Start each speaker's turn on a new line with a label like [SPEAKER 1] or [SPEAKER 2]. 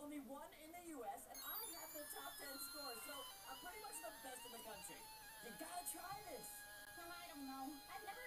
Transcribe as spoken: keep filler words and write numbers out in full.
[SPEAKER 1] only one in the U S, and I have the top ten scores, so I'm pretty much the best in the country. You gotta try this.
[SPEAKER 2] I don't know. I've never